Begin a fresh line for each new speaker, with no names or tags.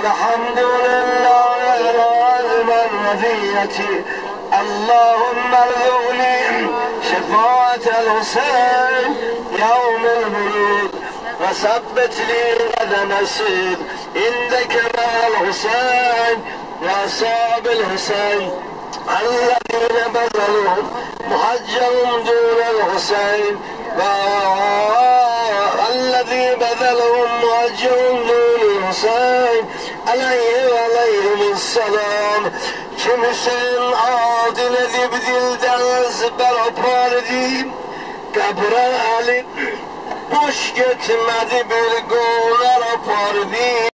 الحمد لله على المرضية. اللهم ارزقني شفاعة الحسين يوم الورود، وثبت لي غدا نصيب عندك مع الحسين واصحاب الحسين الذين بذلوا محجهم دون الحسين، الذي بذلهم محجهم دون الحسين عليه وعليهم السلام. Kimsin adine dibdilden zıbara pardi, kabra alıp boş gitmedi bir golar pardi.